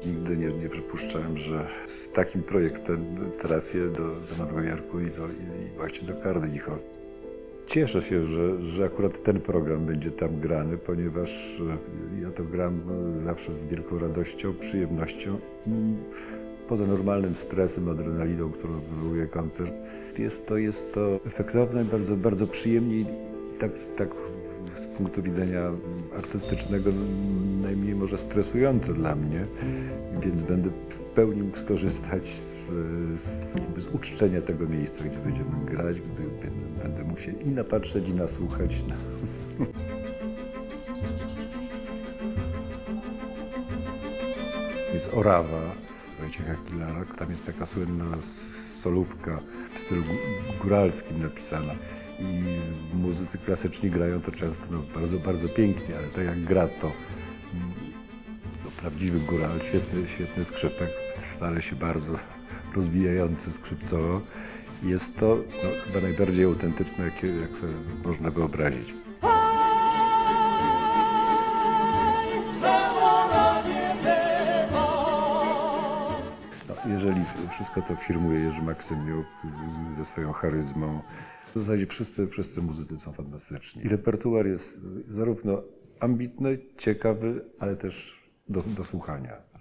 Nigdy nie przypuszczałem, że z takim projektem trafię do Nowego Jorku i właśnie do Carnegie Hall. Cieszę się, że akurat ten program będzie tam grany, ponieważ ja to gram zawsze z wielką radością, przyjemnością i poza normalnym stresem, adrenaliną, którą wywołuje koncert. Jest to efektowne, bardzo przyjemnie i tak z punktu widzenia artystycznego najmniej może stresujące dla mnie, więc będę w pełni mógł skorzystać z uczczenia tego miejsca, gdzie będziemy grać, gdy będę mógł się i napatrzeć, i nasłuchać. Jest Orawa Wojciecha Kilara, tam jest taka słynna solówka w stylu góralskim napisana. I muzycy klasyczni grają to często bardzo pięknie, ale tak jak gra to prawdziwy góral, świetny skrzypek, stale się bardzo rozwijający skrzypcowo. Jest to chyba najbardziej autentyczne, jak sobie można wyobrazić. Jeżeli wszystko to firmuje Jerzy Maksymiuk ze swoją charyzmą, w zasadzie wszyscy muzycy są fantastyczni. I repertuar jest zarówno ambitny, ciekawy, ale też do słuchania.